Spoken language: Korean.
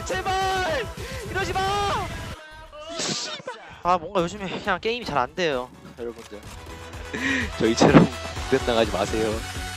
제발 이러지 마. 아 뭔가 요즘에 그냥 게임이 잘 안 돼요, 여러분들. 저희처럼 부담 당하지 마세요.